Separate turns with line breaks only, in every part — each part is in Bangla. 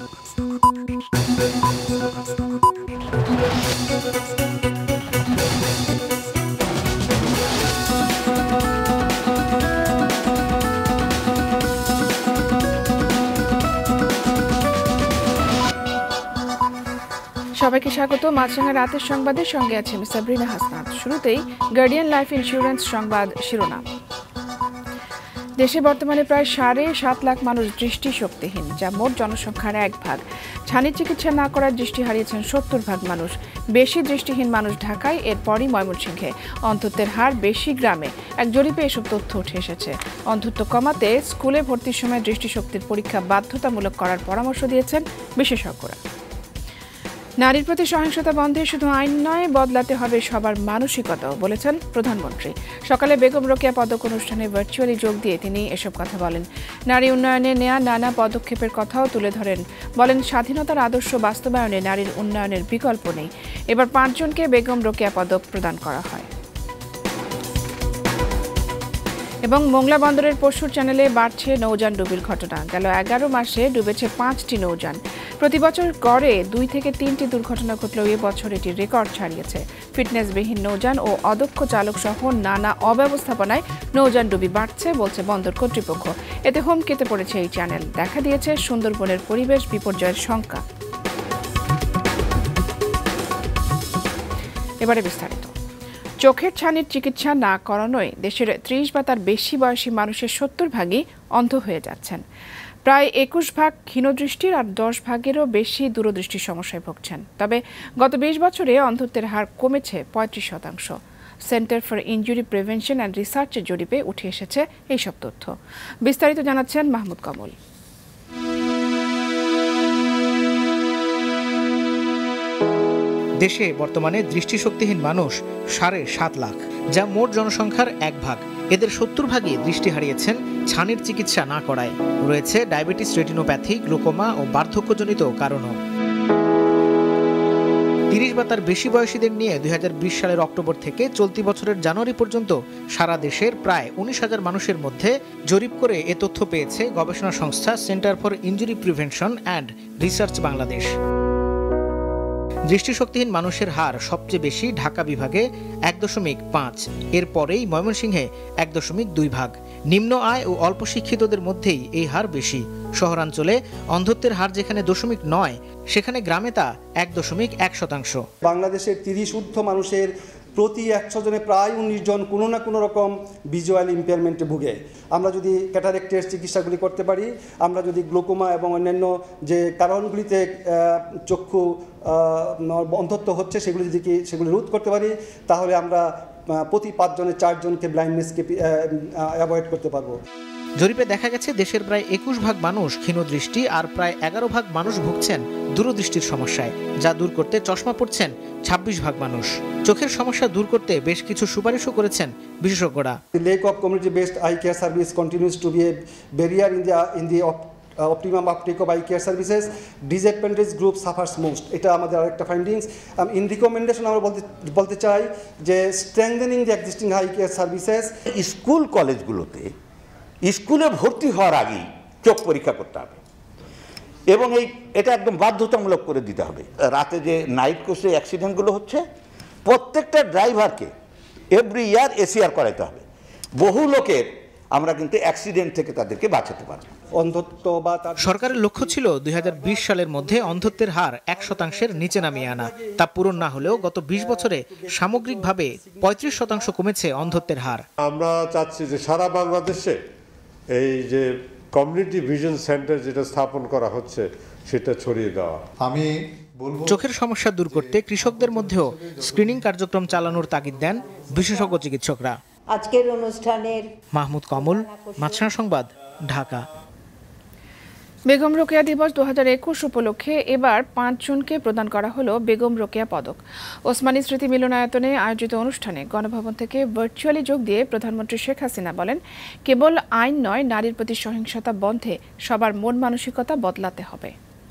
সবাইকে স্বাগত। মাছরাঙা রাতের সংবাদের সঙ্গে আছে সাবরিনা হাসনাত। শুরুতেই গার্ডিয়ান লাইফ ইন্স্যুরেন্স সংবাদ শিরোনাম। দেশে বর্তমানে প্রায় ৭.৫ লাখ মানুষ দৃষ্টিশক্তিহীন, যা মোট জনসংখ্যার ১ ভাগ। ছানি চিকিৎসা না করার দৃষ্টি হারিয়েছেন ৭০ ভাগ মানুষ। বেশি দৃষ্টিহীন মানুষ ঢাকায়, এরপরই ময়মনসিংহে। অন্ধত্বের হার বেশি গ্রামে। এক জরিপে এসব তথ্য উঠে এসেছে। অন্ধত্ব কমাতে স্কুলে ভর্তির সময় দৃষ্টিশক্তির পরীক্ষা বাধ্যতামূলক করার পরামর্শ দিয়েছেন বিশেষজ্ঞরা। নারীর প্রতি সহিংসতা বন্ধে শুধু আইন নয়, বদলাতে হবে সবার মানসিকতাও, বলেছেন প্রধানমন্ত্রী। সকালে বেগম রোকেয়া পদক অনুষ্ঠানে ভার্চুয়ালি যোগ দিয়ে তিনি এসব কথা বলেন। নারী উন্নয়নে নেয়া নানা পদক্ষেপের কথাও তুলে ধরেন। বলেন, স্বাধীনতার আদর্শ বাস্তবায়নে নারীর উন্নয়নের বিকল্প নেই। এবার ৫ জনকে বেগম রোকেয়া পদক প্রদান করা হয়। এবং মোংলা বন্দরের পশুর চ্যানেলে বাড়ছে নৌযান ডুবির ঘটনা। গেল ১১ মাসে ডুবেছে ৫টি নৌযান। প্রতি বছর গড়ে ২ থেকে ৩টি দুর্ঘটনা ঘটলেও এবছর এটি রেকর্ড ছাড়িয়েছে। ফিটনেসবিহীন নৌযান ও অদক্ষ চালক সহ নানা অব্যবস্থাপনায় নৌযান ডুবি বাড়ছে, বলছে বন্দর কর্তৃপক্ষ। এতে হুমকিতে পড়েছে এই চ্যানেল। দেখা দিয়েছে সুন্দরবনের পরিবেশ বিপর্যয়ের শঙ্কা। এবারে বিস্তারিত। চোখের ছানির চিকিৎসা না করানোয় দেশের ৩০ বা তার বেশি বয়সী মানুষের ৭০ ভাগই অন্ধ হয়ে যাচ্ছেন। প্রায় ২১ ভাগ ক্ষীণদৃষ্টির আর ১০ ভাগেরও বেশি দূরদৃষ্টির সমস্যায় ভুগছেন। তবে গত ২০ বছরে অন্ধত্বের হার কমেছে ৩৫%। Centre for injury prevention and রিসার্চের জরিপে উঠে এসেছে এইসব তথ্য। বিস্তারিত জানাচ্ছেন মাহমুদ কমল।
দেশে বর্তমানে দৃষ্টিশক্তিহীন মানুষ ৭.৫ লাখ, যা মোট জনসংখ্যার ১ ভাগ। এদের ৭০ ভাগই দৃষ্টি হারিয়েছেন ছানির চিকিৎসা না করায়। রয়েছে ডায়াবেটিস, রেটিনোপ্যাথি, গ্লুকোমা ও বার্ধক্যজনিত কারণও। ৩০ বা তার বেশি বয়সীদের নিয়ে ২০২০ সালের অক্টোবর থেকে চলতি বছরের জানুয়ারি পর্যন্ত সারা দেশের প্রায় ১৯,০০০ মানুষের মধ্যে জরিপ করে এ তথ্য পেয়েছে গবেষণা সংস্থা centre for injury prevention and research Bangladesh. দৃষ্টিশক্তিহীন মানুষের হার সবচেয়ে বেশি ঢাকা বিভাগে ১.৫, এরপরেই ময়মনসিংহে ১.২ ভাগ। নিম্ন আয় ও অল্প শিক্ষিতদের মধ্যেই এই হার বেশি। শহরাঞ্চলে অন্ধত্বের হার যেখানে 0.৯, সেখানে গ্রামে তা ১.১%।
বাংলাদেশের ৩০ ঊর্ধ্ব মানুষের প্রতি ১০০ জনে প্রায় ১৯ জন কোনো না কোনো রকম ভিজুয়াল ইম্পেয়ারমেন্টে ভুগে। আমরা যদি ক্যাটারেক্টের চিকিৎসাগুলি করতে পারি, আমরা যদি গ্লুকোমা এবং অন্যান্য যে কারণগুলিতে চক্ষু অন্ধত্ব হচ্ছে সেগুলি রোধ করতে পারি, তাহলে আমরা প্রতি ৫ জনের ৪ জনকে ব্লাইন্ডনেসকে অ্যাভয়েড করতে পারবো।
জরিপে দেখা গেছে দেশের প্রায় ২১ ভাগ মানুষ ক্ষীণদৃষ্টি আর প্রায় ১১ ভাগ মানুষ ভুগছেন দূরদৃষ্টির সমস্যায়, যা দূর করতে চশমা পড়ছেন ২৬ ভাগ মানুষ। চোখের সমস্যা দূর করতে বেশ কিছু সুপারিশও করেছেন বিশেষজ্ঞরা।
Lack of community based eye care service continues to be a barrier in the optimum uptake of eye care services. Disadvantaged group suffers most. এটা আমাদের আরেকটা ফাইন্ডিংস। ইন রিকমেন্ডেশন আমরা বলতে চাই যে strengthening the existing eye care services.
School কলেজগুলোতে স্কুলে ভর্তি হওয়ার আগেই চোখ পরীক্ষা করতে হবে এবং এটা একদম বাধ্যতামূলক করে দিতে হবে। রাতে যে নাইট কোর্সে অ্যাক্সিডেন্টগুলো হচ্ছে, প্রত্যেকটা ড্রাইভারকে এভরি ইয়ার এসিআর করাইতে হবে। বহু লোকের আমরা কিন্তু অ্যাক্সিডেন্ট থেকে তাদেরকে বাঁচাতে পারবো।
অন্ধত্ব বা
সরকারের লক্ষ্য ছিল ২০২০ সালের মধ্যে অন্ধত্বের হার ১% নিচে নামিয়ে আনা। তা পূরণ না হলেও গত ২০ বছরে সামগ্রিকভাবে ৩৫% কমেছে অন্ধত্বের হার।
আমরা চাচ্ছি যে সারা বাংলাদেশে এই যে কমিউনিটি ভিশন সেন্টার যেটা স্থাপন করা হচ্ছে সেটা ছড়িয়ে দেওয়া।
আমি চোখের সমস্যা দূর করতে কৃষকদের মধ্যেও স্ক্রিনিং কার্যক্রম চালানোর তাগিদ দেন বিশেষজ্ঞ চিকিৎসকরা।
আজকের অনুষ্ঠানের
মাহমুদ কমল, মাছরাঙা সংবাদ, ঢাকা।
বেগম রোকেয়া দিবস ২০২১ উপলক্ষে এবার ৫ জনকে প্রদান করা হলো বেগম রোকেয়া পদক। ওসমানী স্মৃতি মিলনায়তনে আয়োজিত অনুষ্ঠানে গণভবন থেকে ভার্চুয়ালি যোগ দিয়ে প্রধানমন্ত্রী শেখ হাসিনা বলেন, কেবল আইন নয়, নারীর প্রতি সহিংসতা বন্ধে সবার মন মানসিকতা বদলাতে হবে।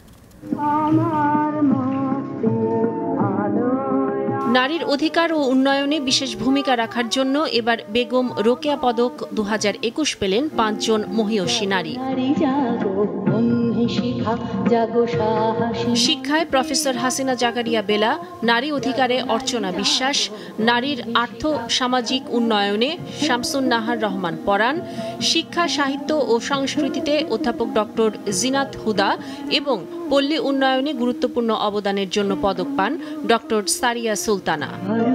নারীর অধিকার ও উন্নয়নে বিশেষ ভূমিকা রাখার জন্য এবার বেগম রোকেয়া পদক ২০২১ পেলেন ৫ জন মহিয়সী নারী। শিক্ষায় প্রফেসর হাসিনা জাকারিয়া বেলা, নারী অধিকারে অর্চনা বিশ্বাস, নারীর আর্থ সামাজিক উন্নয়নে শামসুন নাহার রহমান পরাণ, শিক্ষা সাহিত্য ও সংস্কৃতিতে অধ্যাপক ডক্টর জিনাত হুদা এবং পল্লী উন্নয়নে গুরুত্বপূর্ণ অবদানের জন্য পদক পান ডক্টর সারিয়া সুলতানা।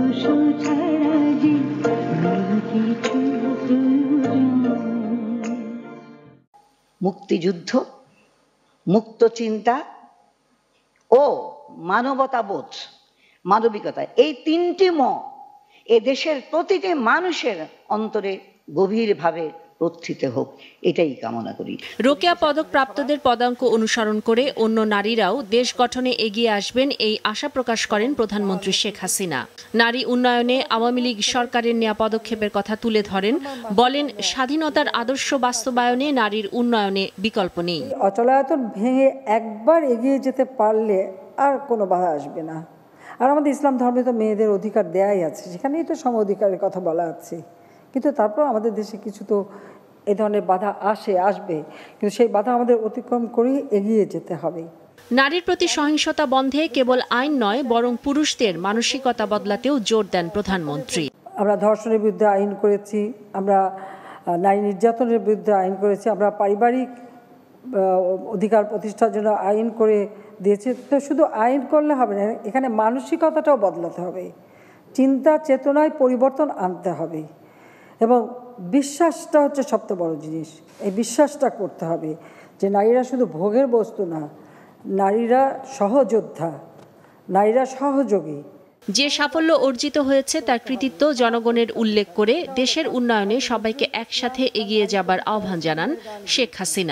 মুক্তিযুদ্ধ, মুক্ত চিন্তা ও মানবতাবোধ, মানবিকতা, এই তিনটি এ দেশের প্রতিটি মানুষের অন্তরে গভীরভাবে প্রথিত হোক, এটাই কামনা করি।
রোকেয়া পদক প্রাপ্তদের পদাঙ্ক অনুসরণ করে অন্য নারীরাও দেশ গঠনে এগিয়ে আসবেন, এই আশা প্রকাশ করেন প্রধানমন্ত্রী শেখ হাসিনা। নারী উন্নয়নে আওয়ামী লীগ সরকারের নেওয়া পদক্ষেপের কথা তুলে ধরেন, বলেন স্বাধীনতার আদর্শ বাস্তবায়নে নারীর উন্নয়নে বিকল্প নেই।
অচলায়তন ভেঙে একবার এগিয়ে যেতে পারলে আর কোনো বাধা আসবে না। আর আমাদের ইসলাম ধর্মে তো মেয়েদের অধিকার দেয়াই আছে, সেখানেই তো সম অধিকারের কথা বলা আছে। কিন্তু তারপর আমাদের দেশে কিছু তো এই ধরনের বাধা আসবে, কিন্তু সেই বাধা আমাদের অতিক্রম করেই এগিয়ে যেতে হবে।
নারীর প্রতি সহিংসতা বন্ধে কেবল আইন নয়, বরং পুরুষদের মানসিকতা বদলাতেও জোর দেন প্রধানমন্ত্রী।
আমরা ধর্ষণের বিরুদ্ধে আইন করেছি, আমরা নারী নির্যাতনের বিরুদ্ধে আইন করেছি, আমরা পারিবারিক অধিকার প্রতিষ্ঠার জন্য আইন করে দিয়েছি। তো শুধু আইন করলে হবে না, এখানে মানসিকতাটাও বদলাতে হবে, চিন্তা চেতনায় পরিবর্তন আনতে হবে এবং বিশ্বাসটা হচ্ছে সবচেয়ে বড় জিনিস। এই বিশ্বাসটা করতে হবে যে নারীরা শুধু ভোগের বস্তু না, নারীরা সহযোদ্ধা, নারীরা সহযোগী।
যে সাফল্য অর্জিত হয়েছে তার কৃতিত্ব জনগণের উল্লেখ করে দেশের উন্নয়নে সবাইকে একসাথে এগিয়ে যাবার আহ্বান জানান শেখ হাসিনা।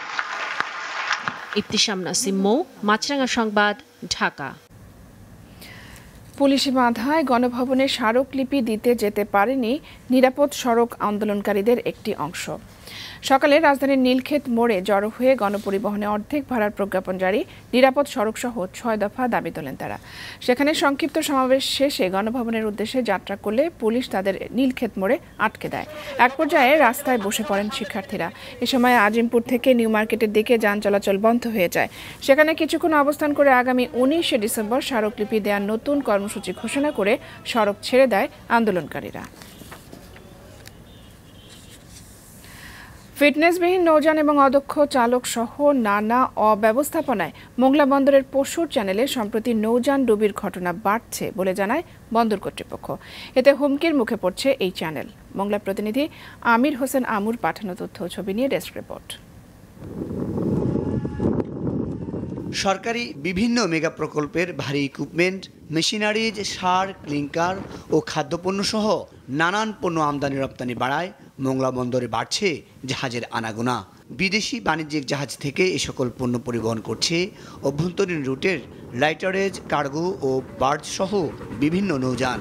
ইফতিসাম নাসিম মৌ, মাছরাঙা সংবাদ, ঢাকা।
পুলিশি বাধায় গণভবনে স্মারকলিপি দিতে যেতে পারেনি নিরাপদ সড়ক আন্দোলনকারীদের একটি অংশ। সকালে রাজধানীর নীলক্ষেত মোড়ে জড়ো হয়ে গণপরিবহনে অর্ধেক ভাড়ার প্রজ্ঞাপন জারি, নিরাপদ সড়ক সহ 6 দফা দাবি তোলেন তারা। সেখানে সংক্ষিপ্ত সমাবেশ শেষে গণভবনের উদ্দেশ্যে যাত্রা করলে পুলিশ তাদের নীলক্ষেত মোড়ে আটকে দেয়। এক পর্যায়ে রাস্তায় বসে পড়েন শিক্ষার্থীরা। এ সময় আজিমপুর থেকে নিউ মার্কেটের দিকে যান চলাচল বন্ধ হয়ে যায়। সেখানে কিছুক্ষণ অবস্থান করে আগামী 19শে ডিসেম্বর স্মারকলিপি দেওয়ার নতুন কর্মসূচি ঘোষণা করে সড়ক ছেড়ে দেয় আন্দোলনকারীরা। ফিটনেসবিহীন নৌযান এবং অদক্ষ চালক সহ নানা অব্যবস্থাপনায় মোংলা বন্দরের পশুর চ্যানেলে সম্প্রতি নৌযান ডুবির ঘটনা বাড়ছে বলে জানায় বন্দর কর্তৃপক্ষ। এতে হুমকির মুখে পড়ছে এই চ্যানেল। মোংলা প্রতিনিধি আমির হোসেন আমুর পাঠানো তথ্য ছবি নিয়ে ডেস্ক রিপোর্ট।
সরকারি বিভিন্ন মেগা প্রকল্পের ভারী ইকুইপমেন্ট, মেশিনারিজ, সার, ক্লিংকার ও খাদ্যপণ্য সহ নানান পণ্য আমদানি রপ্তানি বাড়ায় মোংলা বন্দরে বাড়ছে জাহাজের আনাগোনা। বিদেশি বাণিজ্যিক জাহাজ থেকে এ সকল পণ্য পরিবহন করছে অভ্যন্তরীণ রুটের লাইটারেজ, কার্গো ও বার্জ সহ বিভিন্ন নৌযান।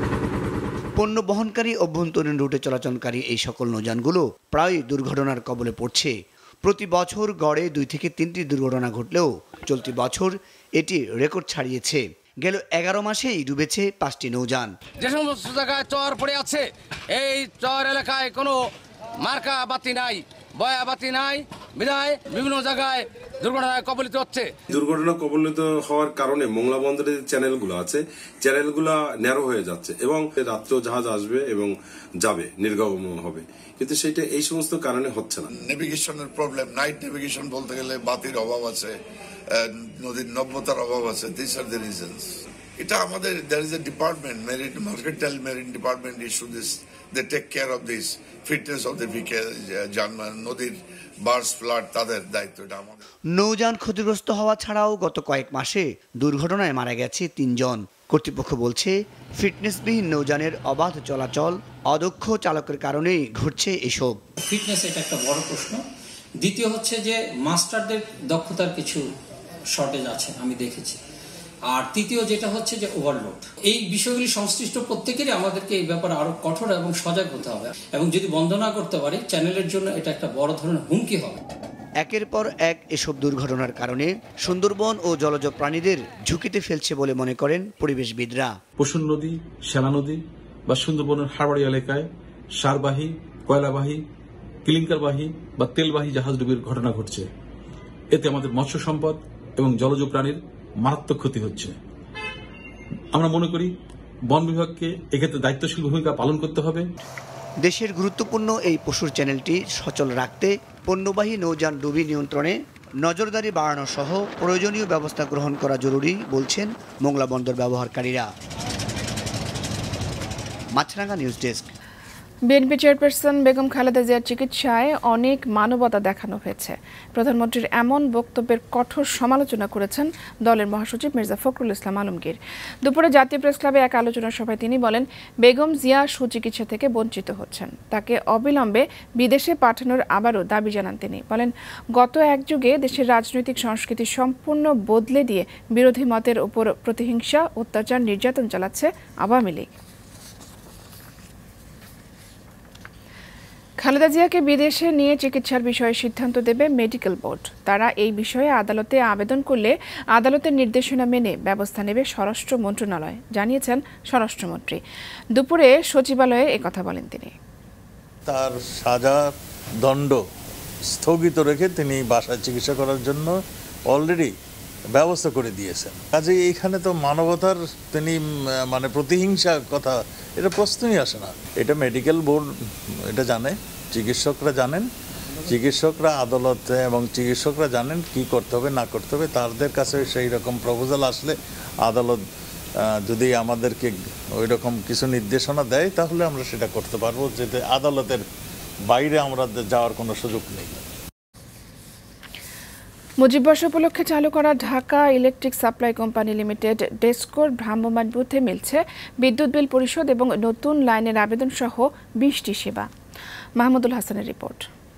পণ্য বহনকারী অভ্যন্তরীণ রুটে চলাচলকারী এই সকল নৌযানগুলো প্রায়ই দুর্ঘটনার কবলে পড়ছে। প্রতি বছর গড়ে 2 থেকে 3টি দুর্ঘটনা ঘটলেও চলতি বছর এটি রেকর্ড ছাড়িয়েছে। গেল 11 মাসেই ডুবেছে 5টি নৌযান।
যে সমস্ত জায়গায় চর পড়ে আছে, এই চর এলাকায় কোনো মার্কা বাতি নাই, বয়া বাতি নাই, বিধায় বিভিন্ন জায়গায় দুর্ঘটনায় কবলিত হচ্ছে।
দুর্ঘটনা কবলিত হওয়ার কারণে মোংলা বন্দরের যে চ্যানেলগুলো আছে, চ্যানেলগুলো ন্যারো হয়ে যাচ্ছে এবং রাত্রেও জাহাজ আসবে এবং যাবে, নির্গমন হবে, কিন্তু সেটা এই সমস্ত কারণে হচ্ছে না।
নেভিগেশনের প্রবলেম, নাইট নেভিগেশন বলতে গেলে বাতির অভাব আছে, নদীর নব্যতার অভাব আছে। This are the reasons. এটা আমাদের there is a department, mercantile marine department issue this. They take care of this fitness of the vehicle, যানবাহন, নদীর বার্স, ফ্লাড, তাদের দায়িত্ব এটা আমাদের।
নৌযান ক্ষতিগ্রস্ত হওয়া ছাড়াও গত কয়েক মাসে দুর্ঘটনায় মারা গেছে 3 জন। কর্তৃপক্ষ বলছে ফিটনেসবিহীন নৌযানের অবাধ চলাচল, অদক্ষ চালকের কারণেই ঘটছে এসব।
ফিটনেস এটা একটা বড় প্রশ্ন। দ্বিতীয় হচ্ছে যে মাস্টারদের দক্ষতার কিছু শর্টেজ আছে, আমি দেখেছি। আর তৃতীয় যেটা হচ্ছে যে ওভারলোড। এই বিষয়গুলি সংশ্লিষ্ট প্রত্যেকেরই আমাদেরকে এই ব্যাপারে আরো কঠোর এবং সজাগ হতে হবে, এবং যদি বন্ধ না করতে পারি চ্যানেলের জন্য এটা একটা বড় ধরনের হুমকি হবে।
একের পর এক এসব দুর্ঘটনার কারণে সুন্দরবন ও জলজ প্রাণীদের ঝুঁকিতে ফেলছে বলে মনে করেন পরিবেশবিদরা।
পশুর নদী, সেনা নদী বা সুন্দরবনের হাড়বাড়ি এলাকায় সারবাহী, কয়লাবাহী, ক্লিংকারবাহী বা তেলবাহী জাহাজ ডুবির ঘটনা ঘটছে। এতে আমাদের মৎস্য সম্পদ এবং জলজ প্রাণীর মারাত্মক ক্ষতি হচ্ছে। আমরা মনে করি বন বিভাগকে এক্ষেত্রে দায়িত্বশীল ভূমিকা পালন করতে হবে।
দেশের গুরুত্বপূর্ণ এই পশুর চ্যানেলটি সচল রাখতে পণ্যবাহী নৌযান ডুবি নিয়ন্ত্রণে নজরদারি বাড়ানো সহ প্রয়োজনীয় ব্যবস্থা গ্রহণ করা জরুরি বলছেন মোংলা বন্দর ব্যবহারকারীরা। Maasranga news desk.
BNP chairperson Begum Khaleda জিয়ার চিকিৎসায় অনেক মানবতা দেখানো হয়েছে। প্রধানমন্ত্রীর এমন বক্তব্যের কঠোর সমালোচনা করেছেন দলের মহাসচিব মির্জা ফখরুল ইসলাম আলমগীর। দুপুরে জাতীয় প্রেস ক্লাবে এক আলোচনা সভায় তিনি বলেন, বেগম জিয়া সুচিকিৎসা থেকে বঞ্চিত হচ্ছেন, তাকে অবিলম্বে বিদেশে পাঠানোর আবারও দাবি জানান তিনি। বলেন, গত এক যুগে দেশের রাজনৈতিক সংস্কৃতি সম্পূর্ণ বদলে দিয়ে বিরোধী মতের উপর প্রতিহিংসা, অত্যাচার, নির্যাতন চালাচ্ছে আওয়ামী লীগ। খালেদা জিয়াকে বিদেশে নিয়ে চিকিৎসার বিষয়ে সিদ্ধান্ত দেবে মেডিকেল বোর্ড। তারা এই বিষয়ে আদালতে আবেদন করলে আদালতের নির্দেশনা মেনে ব্যবস্থা নেবে স্বরাষ্ট্র মন্ত্রণালয়, জানিয়েছেন স্বরাষ্ট্রমন্ত্রী। দুপুরে সচিবালয়ে একথা বলেন তিনি।
তার সাজা দণ্ড স্থগিত রেখে তিনি বাসায় চিকিৎসা করার জন্য অলরেডি ব্যবস্থা করে দিয়েছেন। কাজে এইখানে তো মানবতার তিনি মানে প্রতিহিংসা কথা এটা প্রশ্নই আসে না। এটা মেডিকেল বোর্ড এটা জানে, চিকিৎসকরা জানেন, চিকিৎসকরা আদালতে এবং চিকিৎসকরা জানেন কি করতে হবে না করতে হবে। তাদের কাছে সেই রকম প্রপোজাল আসলে আদালত যদি আমাদেরকে ওই রকম কিছু নির্দেশনা দেয় তাহলে আমরা সেটা করতে পারবো, যেতে আদালতের বাইরে আমরা যাওয়ার কোনো সুযোগ নেই।
মুজিববর্ষ উপলক্ষে চালু করা Dhaka electric supply company limited ডেসকোর ভ্রাম্যমাণ বুথে মিলছে বিদ্যুৎ বিল পরিশোধ এবং নতুন লাইনের আবেদন সহ 20টি সেবা। মাহমুদুল হাসানের রিপোর্ট।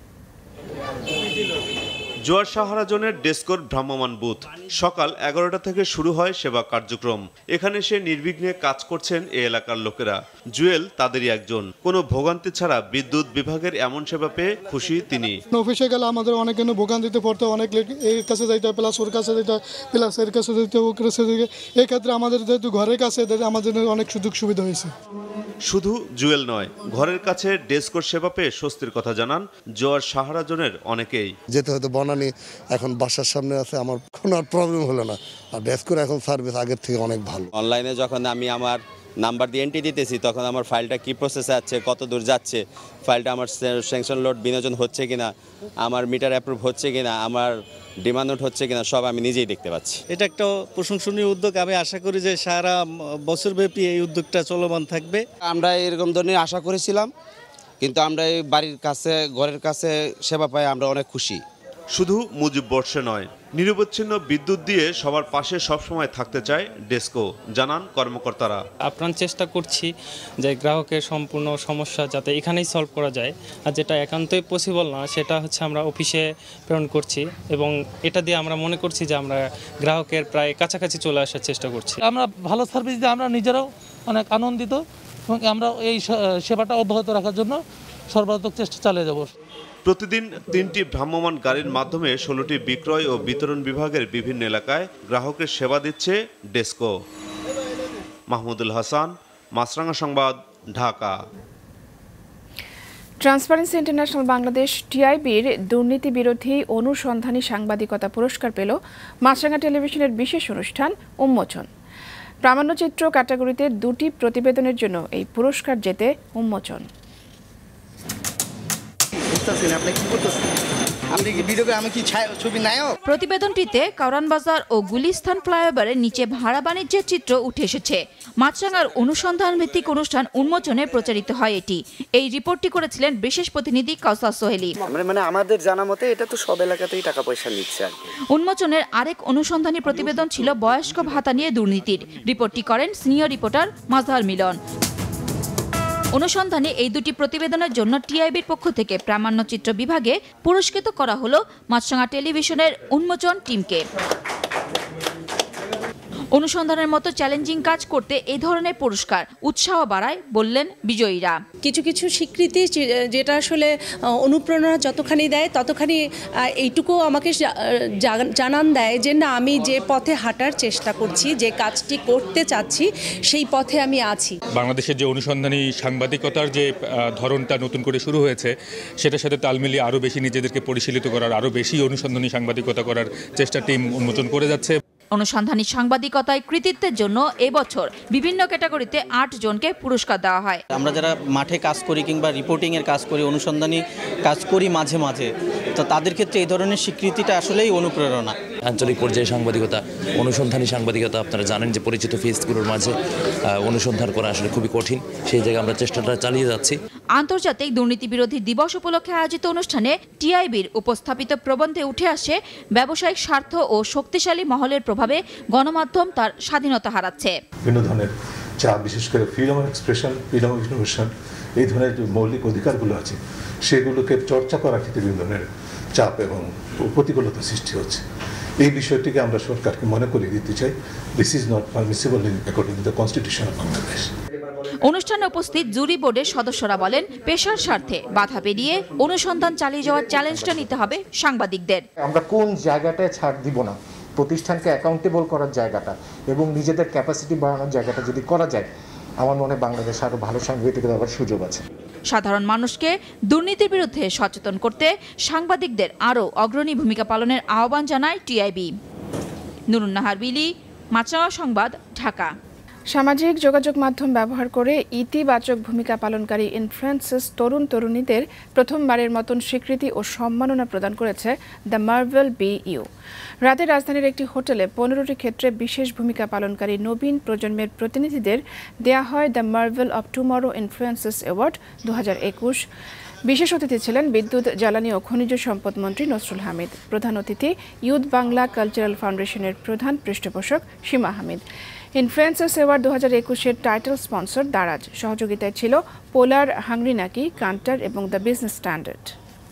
জোয়ার সাহারা জোনের ডেসকোর ভ্রাম্যমাণ বুথ সকাল 11টা থেকে শুরু হয় সেবা কার্যক্রম। এখানে সে নির্বিঘ্নে কাজ করছেন এ এলাকার লোকেরা। জুয়েল তাদেরই একজন। কোনো ভোগান্তি ছাড়া বিদ্যুৎ বিভাগের এমন সেবা পেয়ে খুশি তিনি।
অফিসে গেলে আমাদের অনেক ভোগান্তিতে পড়তে, অনেক এর কাছে যাইতে হয়, প্লাস ওর কাছে যাইতে হয়, প্লাস এর কাছে যাইতে হয়, ওর কাছে যাইতে। এই ক্ষেত্রে আমাদের যেহেতু ঘরের কাছে আমাদের অনেক সুযোগ সুবিধা হয়েছে।
শুধু জুয়েল নয়, ঘরের কাছে ডেসকোর সেবা পেয়ে স্বস্তির কথা জানান জোয়ার সাহারা জোনের অনেকেই।
যেতে হয়তো বনানী, এখন বাসার সামনে আছে, আমার কোনো আর প্রবলেম হলো না। আর ডেসকোর এখন সার্ভিস আগের থেকে অনেক ভালো।
অনলাইনে যখন আমি আমার নাম্বার দিয়ে এন্ট্রি দিতেছি তখন আমার ফাইলটা কি প্রসেসে আছে, কত দূর যাচ্ছে, ফাইলটা আমার স্যাংশন লোড বিনোজন হচ্ছে কিনা, আমার মিটার অ্যাপ্রুভ হচ্ছে কিনা, আমার ডিমান্ড নোট হচ্ছে কিনা, সব আমি নিজেই দেখতে পাচ্ছি।
এটা একটা প্রশংসনীয় উদ্যোগ। আমি আশা করি যে সারা বছরব্যাপী এই উদ্যোগটা চলমান থাকবে।
আমরা এরকম ধরনের আশা করেছিলাম, কিন্তু আমরা এই বাড়ির কাছে, ঘরের কাছে সেবা পাই, আমরা অনেক খুশি।
শুধু মুজিববর্ষে নয়, নিরবচ্ছিন্ন বিদ্যুৎ দিয়ে সবার পাশে সবসময় থাকতে চায় ডেসকো, জানান কর্মকর্তারা।
আপ্রাণ চেষ্টা করছি যে গ্রাহকের সম্পূর্ণ সমস্যা যাতে এখানেই সলভ করা যায়, আর যেটা একান্তই পসিবল না সেটা হচ্ছে আমরা অফিসে প্রেরণ করছি, এবং এটা দিয়ে আমরা মনে করছি যে আমরা গ্রাহকের প্রায় কাছাকাছি চলে আসার চেষ্টা করছি।
আমরা ভালো সার্ভিস দিয়ে আমরা নিজেরাও অনেক আনন্দিত, এবং আমরা এই সেবাটা অব্যাহত রাখার জন্য সর্বাত্মক চেষ্টা চালিয়ে যাব।
প্রতিদিন 3টি ভ্রাম্যমাণ গাড়ির মাধ্যমে 16টি বিক্রয় ও বিতরণ বিভাগের বিভিন্ন এলাকায় গ্রাহকের সেবা দিচ্ছে ডেসকো। মাহমুদুল হাসান, মাছরাঙ্গা সংবাদ, ঢাকা।
ট্রান্সপারেন্সি ইন্টারন্যাশনাল বাংলাদেশ টিআইবির দুর্নীতি বিরোধী অনুসন্ধানী সাংবাদিকতা পুরস্কার পেল মাছরাঙ্গা টেলিভিশনের বিশেষ অনুষ্ঠান উন্মোচন। প্রামাণ্যচিত্র ক্যাটাগরিতে 2টি প্রতিবেদনের জন্য এই পুরস্কার জেতে উন্মোচন।
প্রতিবেদনটিতে কারওয়ান বাজার ও গুলিস্তান ফ্লাইওভারের নিচে ভাড়া বাণিজ্যের চিত্র উঠে এসেছে। মাছরাঙ্গার অনুসন্ধান ভিত্তিক অনুষ্ঠান উন্মোচনে প্রচারিত হয় এটি। এই রিপোর্টটি করেছিলেন বিশেষ প্রতিনিধি কাউসার সোহেলি।
মানে আমাদের জানা মতে এটা তো সব এলাকাতেই টাকা পয়সা নিচ্ছে আর কি।
উন্মোচনের আরেক অনুসন্ধানী প্রতিবেদন ছিল বয়স্ক ভাতা নিয়ে দুর্নীতির। রিপোর্টটি করেন সিনিয়র রিপোর্টার মাজহার মিলন। অনুসন্ধানে এই 2টি প্রতিবেদনের জন্য টিআইবির পক্ষ থেকে প্রামাণ্যচিত্র বিভাগে পুরস্কৃত করা হলো মাছরাঙ্গা টেলিভিশনের উন্মোচন টিমকে। অনুসন্ধানের মতো চ্যালেঞ্জিং কাজ করতে এই ধরনের পুরস্কার উৎসাহ বাড়ায় বললেন বিজয়ীরা।
কিছু কিছু স্বীকৃতি যেটা আসলে অনুপ্রেরণা যতখানি দেয় ততখানি এইটুকু আমাকে জানান দেয় যে না, আমি যে পথে হাঁটার চেষ্টা করছি, যে কাজটি করতে চাচ্ছি, সেই পথে আমি আছি।
বাংলাদেশের যে অনুসন্ধানী সাংবাদিকতার যে ধরনটা নতুন করে শুরু হয়েছে, সেটার সাথে তাল মিলিয়ে আরও বেশি নিজেদেরকে পরিশীলিত করার, আরও বেশি অনুসন্ধানী সাংবাদিকতা করার চেষ্টা টিম উন্মোচন করে যাচ্ছে।
অনুসন্ধানী সাংবাদিকতায় কৃতিত্বের জন্য এবছর বিভিন্ন ক্যাটাগরিতে 8 জনকে পুরস্কার দেওয়া হয়।
আমরা যারা মাঠে কাজ করি কিংবা রিপোর্টিংয়ের কাজ করি, অনুসন্ধানী কাজ করি মাঝে মাঝে, তো তাদের ক্ষেত্রে এই ধরনের স্বীকৃতিটা আসলেই অনুপ্রেরণা।
আঞ্চলিক পর্যায়ে সাংবাদিকতা, অনুসন্ধানী সাংবাদিকতা, আপনারা জানেন যে পরিচিত ফেসগুলোর মাঝে অনুসন্ধান করা আসলে খুবই কঠিন। সেই জায়গায় আমরা চেষ্টাটা চালিয়ে যাচ্ছি।
আন্তর্জাতিক দুর্নীতি বিরোধী দিবস উপলক্ষে আয়োজিত অনুষ্ঠানে টিআইবির উপস্থাপিত প্রবন্ধে উঠে আসে ব্যবসায়িক স্বার্থ ও শক্তিশালী মহলের প্রভাবে গণমাধ্যম তার স্বাধীনতা হারাচ্ছে।
বিভিন্ন ধরনের চাপ, বিশেষ করে freedom of expression, freedom of information, এই ধরনের যে মৌলিক অধিকারগুলো আছে সেগুলোকে চর্চা করার ক্ষেত্রে বিভিন্ন ধরনের চাপ এবং প্রতিকূলতা সৃষ্টি হচ্ছে। এই বিষয়টিকে আমরা সরকারকে মনে করিয়ে দিতে চাই, this is not permissible in according to the constitution of Bangladesh.
অনুষ্ঠানে উপস্থিত জুরি বোর্ডের সদস্যরা বলেন, পেশার স্বার্থে বাধা পেরিয়ে অনুসন্ধান চালিয়ে যাওয়ার চ্যালেঞ্জটা নিতে হবে সাংবাদিকদের।
আমরা কোন জায়গাটায় ছাড় দিব না, প্রতিষ্ঠানকে অ্যাকাউন্টেবল করার জায়গাটা এবং নিজেদের ক্যাপাসিটি বাড়ানোর জায়গাটা যদি করা যায়, আমার মনে হয় বাংলাদেশে আরও ভালো সাংবাদিকতা দেওয়ার সুযোগ আছে।
সাধারণ মানুষকে দুর্নীতির বিরুদ্ধে সচেতন করতে সাংবাদিকদের আরও অগ্রণী ভূমিকা পালনের আহ্বান জানায় টিআইবি। নুরুন নাহার বিলি, মাছরাঙা সংবাদ, ঢাকা।
সামাজিক যোগাযোগ মাধ্যম ব্যবহার করে ইতিবাচক ভূমিকা পালনকারী ইনফ্লুয়েন্সার্স তরুণ তরুণীদের প্রথমবারের মতন স্বীকৃতি ও সম্মাননা প্রদান করেছে দ্য মার্ভেল BU। রাতে রাজধানীর একটি হোটেলে 15টি ক্ষেত্রে বিশেষ ভূমিকা পালনকারী নবীন প্রজন্মের প্রতিনিধিদের দেয়া হয় the marvel of tomorrow influencers award 2021। বিশেষ অতিথি ছিলেন বিদ্যুৎ, জ্বালানি ও খনিজ সম্পদ মন্ত্রী নসরুল হামিদ। প্রধান অতিথি ইউথ বাংলা কালচারাল ফাউন্ডেশনের প্রধান পৃষ্ঠপোষক সীমা হামিদ। ইনফ্লুয়েন্সার্স অ্যাওয়ার্ড 2021-এর টাইটেল স্পন্সর দারাজ। সহযোগিতায় ছিল পোলার, হাংরি নাকি, কান্টার এবং দ্য বিজনেস স্ট্যান্ডার্ড।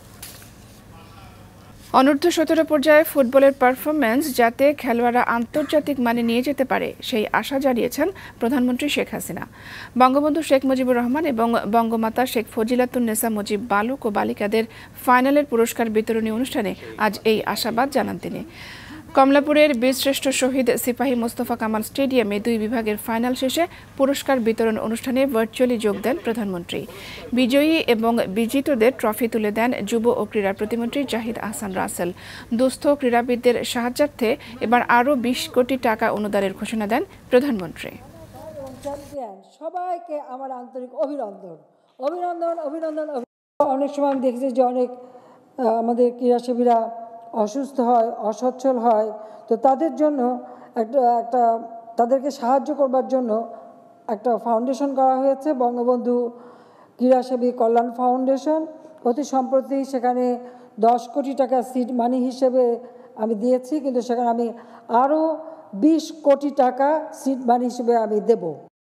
অনূর্ধ্ব 17 পর্যায়ে ফুটবলের পারফরম্যান্স যাতে খেলোয়াড়রা আন্তর্জাতিক মানে নিয়ে যেতে পারে সেই আশা জানিয়েছেন প্রধানমন্ত্রী শেখ হাসিনা। বঙ্গবন্ধু শেখ মুজিবুর রহমান এবং বঙ্গমাতা শেখ ফজিলাতুন্নেসা মুজিব বালক ও বালিকাদের ফাইনালের পুরস্কার বিতরণী অনুষ্ঠানে আজ এই আশাবাদ জানান তিনি। কমলাপুরের বীরশ্রেষ্ঠ শহীদ সিপাহী মোস্তফা কামাল স্টেডিয়ামে 2 বিভাগের ফাইনাল শেষে পুরস্কার বিতরণ অনুষ্ঠানে ভার্চুয়ালি যোগ দেন প্রধানমন্ত্রী। বিজয়ী এবং বিজিতদের ট্রফি তুলে দেন যুব ও ক্রীড়া প্রতিমন্ত্রী জাহিদ আহসান রাসেল। দুস্থ ক্রীড়াবিদদের সাহায্যার্থে এবার আরও 20 কোটি টাকা অনুদানের ঘোষণা দেন প্রধানমন্ত্রী।
সবাইকে আমার আন্তরিক অভিনন্দন, অভিনন্দন, অভিনন্দন। অনেক সময় আমি দেখেছি যে অনেক আমাদের ক্রীড়াসেবীরা অসুস্থ হয়, অসচ্ছল হয়, তো তাদের জন্য একটা তাদেরকে সাহায্য করবার জন্য একটা ফাউন্ডেশন করা হয়েছে, বঙ্গবন্ধু ক্রীড়াসেবী কল্যাণ ফাউন্ডেশন। অতি সম্প্রতি সেখানে 10 কোটি টাকা সিড মানি হিসেবে আমি দিয়েছি, কিন্তু সেখানে আমি আরও 20 কোটি টাকা সিড মানি হিসেবে আমি দেব।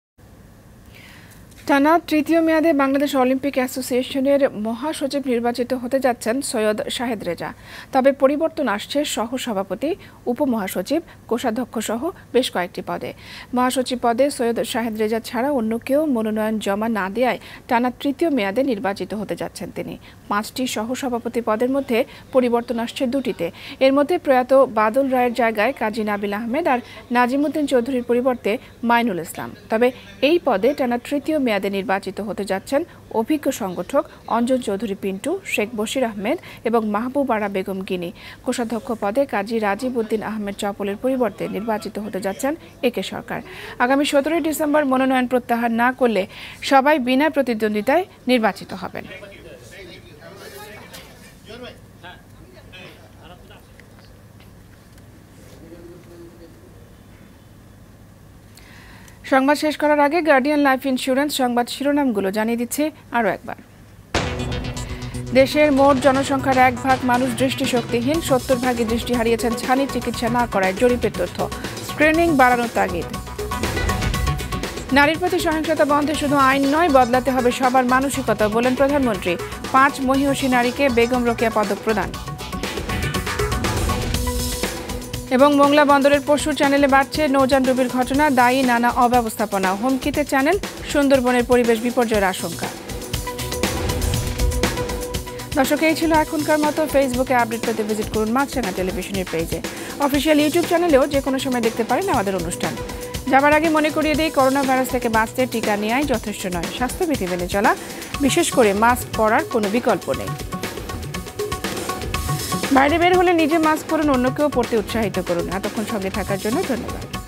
টানা তৃতীয় মেয়াদে বাংলাদেশ অলিম্পিক অ্যাসোসিয়েশনের মহাসচিব নির্বাচিত হতে যাচ্ছেন সৈয়দ শাহেদ রেজা। তবে পরিবর্তন আসছে সহসভাপতি, উপমহাসচিব, কোষাধ্যক্ষ সহ বেশ কয়েকটি পদে। মহাসচিব পদে সৈয়দ শাহেদ রেজা ছাড়া অন্য কেউ মনোনয়ন জমা না দেওয়ায় টানা তৃতীয় মেয়াদে নির্বাচিত হতে যাচ্ছেন তিনি। 5টি সহসভাপতি পদের মধ্যে পরিবর্তন আসছে 2টিতে। এর মধ্যে প্রয়াত বাদল রায়ের জায়গায় কাজী নাবিল আহমেদ আর নাজিমুদ্দিন চৌধুরীর পরিবর্তে মাইনুল ইসলাম। তবে এই পদে টানা তৃতীয় মেয়াদে নির্বাচিত হতে যাচ্ছেন অভিজ্ঞ সংগঠক অঞ্জন চৌধুরী পিন্টু, শেখ বশির আহমেদ এবং মাহবুব আরা বেগম গিনি। কোষাধ্যক্ষ পদে কাজী রাজীব উদ্দিন আহমেদ চপলের পরিবর্তে নির্বাচিত হতে যাচ্ছেন একে সরকার। আগামী 17 ডিসেম্বর মনোনয়ন প্রত্যাহার না করলে সবাই বিনা প্রতিদ্বন্দ্বিতায় নির্বাচিত হবেন। সংবাদ শেষ করার আগে গার্ডিয়ান লাইফ ইন্স্যুরেন্স সংবাদ শিরোনামগুলো জানিয়ে দিচ্ছে আরও একবার। দেশের মোট জনসংখ্যার 1 ভাগ মানুষ দৃষ্টিশক্তিহীন, 70 ভাগই দৃষ্টি হারিয়েছেন ছানি চিকিৎসা না করায় জরিপের তথ্য। স্ক্রিনিং বাড়ানোর তাগিদ। নারীর প্রতি সহিংসতা বন্ধে শুধু আইন নয়, বদলাতে হবে সবার মানসিকতা বলেন প্রধানমন্ত্রী। 5 মহিষী নারীকে বেগম রোকেয়া পদক প্রদান। এবং মোংলা বন্দরের পশু চ্যানেলে বাড়ছে নৌযান ডুবির ঘটনা, দায়ী নানা অব্যবস্থাপনা, হুমকিতে চ্যানেল, সুন্দরবনের পরিবেশ বিপর্যয়ের আশঙ্কা। দর্শক, এই ছিল এখনকার মতো। ফেসবুকে আপডেট পেতে ভিজিট করুন মাছরাঙা টেলিভিশনের পেজে। অফিসিয়াল ইউটিউব চ্যানেলেও যে কোনো সময় দেখতে পারেন আমাদের অনুষ্ঠান। যাবার আগে মনে করিয়ে দিই, করোনা ভাইরাস থেকে বাঁচতে টিকা নেওয়াই যথেষ্ট নয়, স্বাস্থ্যবিধি মেনে চলা, বিশেষ করে মাস্ক পরার কোনো বিকল্প নেই। বাইরে বের হলে নিজে মাস্ক পরুন, অন্যকেও পরতে উৎসাহিত করুন। এতক্ষণ সঙ্গে থাকার জন্য ধন্যবাদ।